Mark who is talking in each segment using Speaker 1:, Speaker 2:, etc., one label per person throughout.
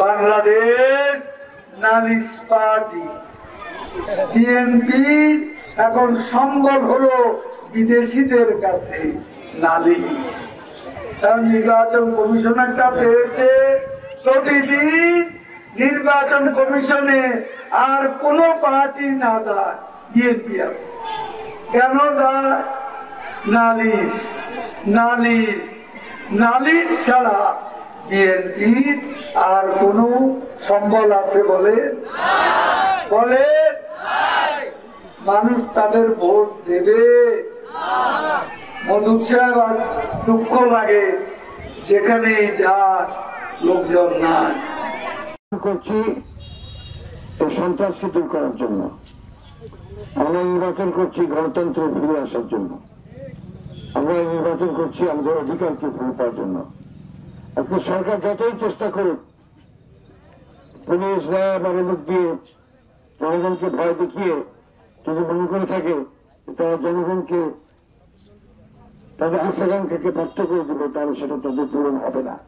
Speaker 1: বাংলাদেশ নালিশ party BNP এখন সম্বল হলো বিদেশিদের কাছে নালিশ। নির্বাচন কমিশন একটা পেয়েছে, প্রতিদিন নির্বাচন কমিশনে আর কোন পার্টি না যায়, বিএনপি আছে। কেন যায়? নালিশ নালিশ নালিশ ছাড়া বিএনপি আর কোন সম্বল আছে বলে মানুষ তাদের ভোট দেবে? মধু সাহেব দুঃখ লাগে যেখানে যা লোকজন নাই।
Speaker 2: করছি সন্ত্রাসকে দূর করার জন্য, আমরা নির্বাচন করছি গণতন্ত্র ফিরে আসার জন্য, আমরা নির্বাচন করছি আমাদের অধিকারকে ফিরে পাওয়ার জন্য। আজকে সরকার যতই চেষ্টা করুক, পুলিশ র্যাব আদালত দিয়ে জনগণকে ভয় দেখিয়ে যদি মনে করে থাকে তারা জনগণকে তাদের আশাকাঙ্ক্ষাকে ব্যর্থ করে দেবে, তাহলে সেটা তাদের পূরণ হবে না।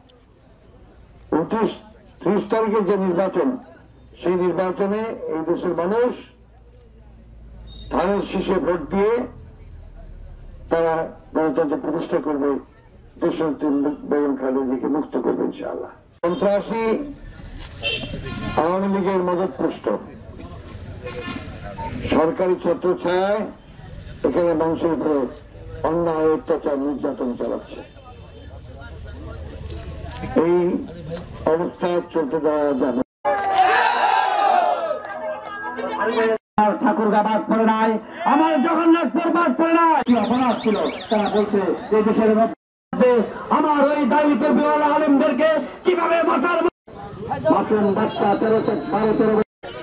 Speaker 2: 29-30 তারিখে যে নির্বাচন, সেই নির্বাচনে এই দেশের মানুষ ধানের শীষে ভোট দিয়ে তারা গণতন্ত্র প্রতিষ্ঠা করবে, দেশনেত্রী বেগম খালেদা জিয়াকে মুক্ত করবে ইনশাআল্লাহ। সন্ত্রাসী আওয়ামী লীগের মদতপুষ্ট সরকারি ছত্রছায়ায় এখানে মানুষের উপরে অন্যায় অত্যাচার নির্যাতন চালাচ্ছে। এই অবস্থা চলতে দেওয়া যাবে। ঠাকুর বাদ পড়ে নাই, আমার জগন্নাথপুর বাদ পড়ে নাই। কি অপরাধ ছিল তারা বলছে যে দেশের মধ্যে আমার ওই দায়িত্ব আলেমদেরকে কিভাবে মাথার মাসুম বাচ্চা 13-12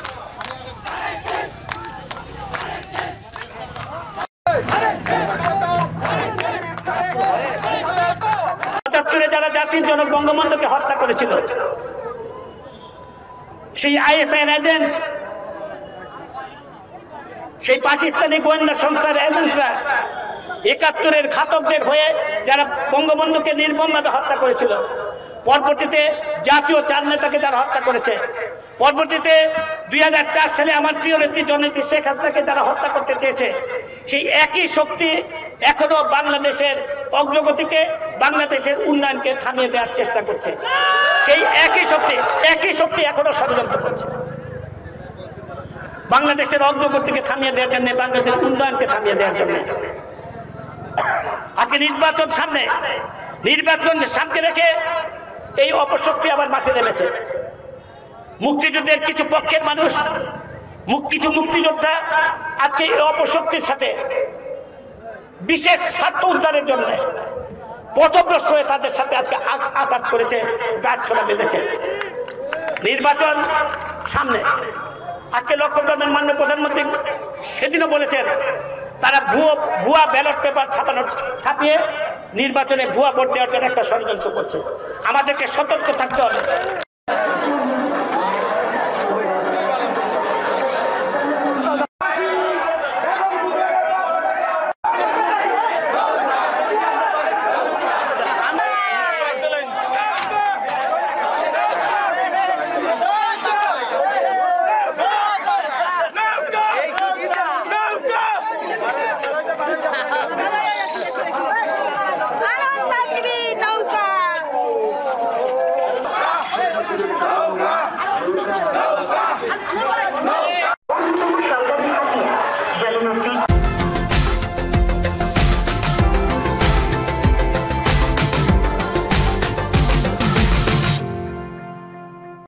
Speaker 3: যারা জাতির জনক বঙ্গবন্ধুকে হত্যা করেছিল, সেই আইএসআই এজেন্ট, সেই পাকিস্তানি গোয়েন্দা সংস্থার এজেন্টরা ৭১-এর ঘাতকদের হয়ে যারা বঙ্গবন্ধুকে নির্মমভাবে হত্যা করেছিল, পরবর্তীতে জাতীয় 4 নেতাকে যারা হত্যা করেছে, পরবর্তীতে 2004 সালে আমার প্রিয় নেত্রী জননেত্রী শেখ হাসিনাকে যারা হত্যা করতে চেয়েছে, সেই একই শক্তি এখনো বাংলাদেশের অগ্রগতিকে, বাংলাদেশের উন্নয়নকে থামিয়ে দেওয়ার চেষ্টা করছে। সেই একই শক্তি এখনো ষড়যন্ত্র করছে বাংলাদেশের অগ্রগতিকে থামিয়ে দেওয়ার জন্য, বাংলাদেশের উন্নয়নকে থামিয়ে দেওয়ার জন্য। আজকে নির্বাচন সামনে রেখে এই অপশক্তি আবার মাঠে নেমেছে। মুক্তিযুদ্ধের কিছু পক্ষের মানুষ, কিছু মুক্তিযোদ্ধা আজকে এই অপশক্তির সাথে বিশেষ স্বার্থ উদ্ধারের জন্য পথভ্রষ্ট হয়ে তাদের সাথে আজকে আঘাত করেছে, গাছছড়া বেঁধেছে। নির্বাচন সামনে, আজকে লক্ষ্য করবেন মাননীয় প্রধানমন্ত্রী সেদিনও বলেছেন তারা ভুয়া ব্যালট পেপার ছাপিয়ে নির্বাচনে ভুয়া ভোট দেওয়ার জন্য একটা ষড়যন্ত্র করছে। আমাদেরকে সতর্ক থাকতে হবে।